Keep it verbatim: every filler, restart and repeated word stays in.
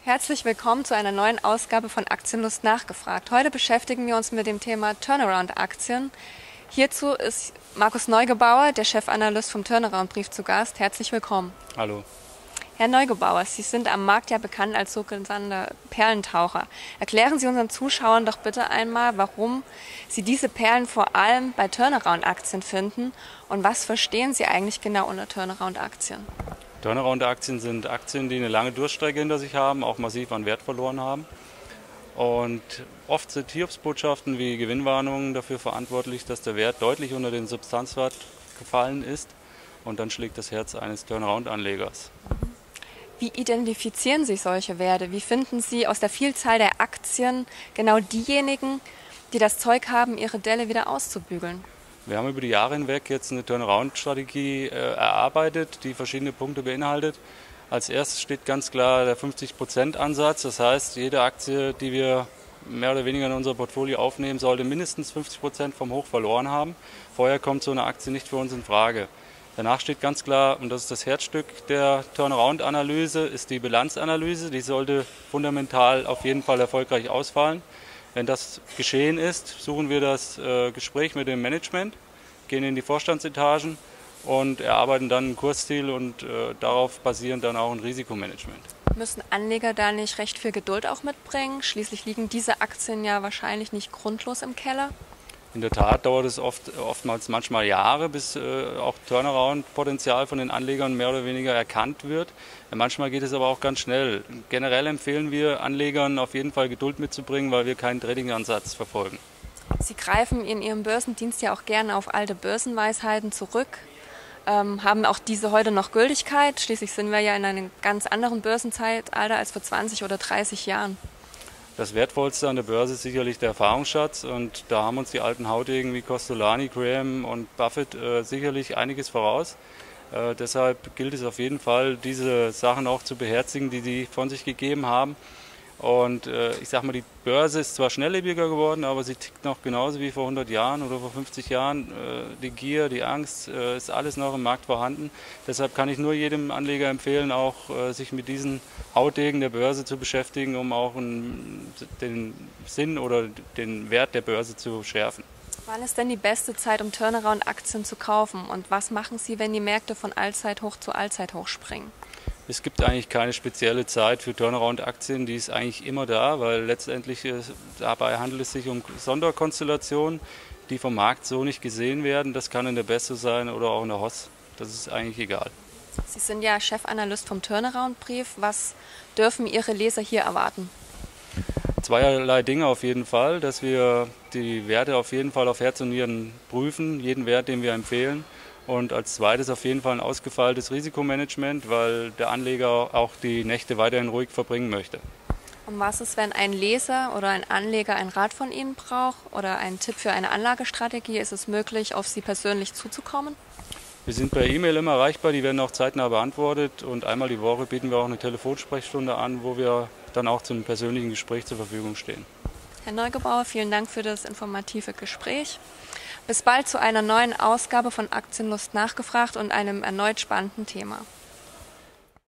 Herzlich willkommen zu einer neuen Ausgabe von Aktienlust nachgefragt. Heute beschäftigen wir uns mit dem Thema Turnaround-Aktien. Hierzu ist Markus Neugebauer, der Chefanalyst vom Turnaround-Brief, zu Gast. Herzlich willkommen. Hallo. Herr Neugebauer, Sie sind am Markt ja bekannt als sogenannter Perlentaucher. Erklären Sie unseren Zuschauern doch bitte einmal, warum Sie diese Perlen vor allem bei Turnaround-Aktien finden und was verstehen Sie eigentlich genau unter Turnaround-Aktien? Turnaround-Aktien sind Aktien, die eine lange Durchstrecke hinter sich haben, auch massiv an Wert verloren haben. Und oft sind Hiobsbotschaften wie Gewinnwarnungen dafür verantwortlich, dass der Wert deutlich unter den Substanzwert gefallen ist. Und dann schlägt das Herz eines Turnaround-Anlegers. Wie identifizieren Sie solche Werte? Wie finden Sie aus der Vielzahl der Aktien genau diejenigen, die das Zeug haben, ihre Delle wieder auszubügeln? Wir haben über die Jahre hinweg jetzt eine Turnaround-Strategie äh, erarbeitet, die verschiedene Punkte beinhaltet. Als erstes steht ganz klar der fünfzig Prozent Ansatz. Das heißt, jede Aktie, die wir mehr oder weniger in unser Portfolio aufnehmen, sollte mindestens fünfzig Prozent vom Hoch verloren haben. Vorher kommt so eine Aktie nicht für uns in Frage. Danach steht ganz klar, und das ist das Herzstück der Turnaround-Analyse, ist die Bilanzanalyse. Die sollte fundamental auf jeden Fall erfolgreich ausfallen. Wenn das geschehen ist, suchen wir das äh, Gespräch mit dem Management, gehen in die Vorstandsetagen und erarbeiten dann einen Kursziel und äh, darauf basierend dann auch ein Risikomanagement. Müssen Anleger da nicht recht viel Geduld auch mitbringen? Schließlich liegen diese Aktien ja wahrscheinlich nicht grundlos im Keller. In der Tat dauert es oft, oftmals manchmal Jahre, bis äh, auch Turnaround-Potenzial von den Anlegern mehr oder weniger erkannt wird. Manchmal geht es aber auch ganz schnell. Generell empfehlen wir Anlegern auf jeden Fall Geduld mitzubringen, weil wir keinen Trading-Ansatz verfolgen. Sie greifen in Ihrem Börsendienst ja auch gerne auf alte Börsenweisheiten zurück. Ähm, haben auch diese heute noch Gültigkeit? Schließlich sind wir ja in einem ganz anderen Börsenzeitalter als vor zwanzig oder dreißig Jahren. Das Wertvollste an der Börse ist sicherlich der Erfahrungsschatz und da haben uns die alten Haudegen wie Kostolany, Graham und Buffett äh, sicherlich einiges voraus. Äh, deshalb gilt es auf jeden Fall, diese Sachen auch zu beherzigen, die sie von sich gegeben haben. Und äh, ich sag mal, die Börse ist zwar schnelllebiger geworden, aber sie tickt noch genauso wie vor hundert Jahren oder vor fünfzig Jahren. Äh, die Gier, die Angst, äh, ist alles noch im Markt vorhanden. Deshalb kann ich nur jedem Anleger empfehlen, auch äh, sich mit diesen Hautdegen der Börse zu beschäftigen, um auch ein, den Sinn oder den Wert der Börse zu schärfen. Wann ist denn die beste Zeit, um Turnaround-Aktien zu kaufen? Und was machen Sie, wenn die Märkte von Allzeithoch zu Allzeithoch springen? Es gibt eigentlich keine spezielle Zeit für Turnaround-Aktien, die ist eigentlich immer da, weil letztendlich äh, dabei handelt es sich um Sonderkonstellationen, die vom Markt so nicht gesehen werden. Das kann in der Börse sein oder auch in der H O S. Das ist eigentlich egal. Sie sind ja Chefanalyst vom Turnaround-Brief. Was dürfen Ihre Leser hier erwarten? Zweierlei Dinge auf jeden Fall, dass wir die Werte auf jeden Fall auf Herz und Nieren prüfen, jeden Wert, den wir empfehlen. Und als zweites auf jeden Fall ein ausgefeiltes Risikomanagement, weil der Anleger auch die Nächte weiterhin ruhig verbringen möchte. Und was ist, wenn ein Leser oder ein Anleger einen Rat von Ihnen braucht oder einen Tipp für eine Anlagestrategie? Ist es möglich, auf Sie persönlich zuzukommen? Wir sind per E-Mail immer erreichbar, die werden auch zeitnah beantwortet. Und einmal die Woche bieten wir auch eine Telefonsprechstunde an, wo wir dann auch zum persönlichen Gespräch zur Verfügung stehen. Herr Neugebauer, vielen Dank für das informative Gespräch. Bis bald zu einer neuen Ausgabe von Aktienlust nachgefragt und einem erneut spannenden Thema.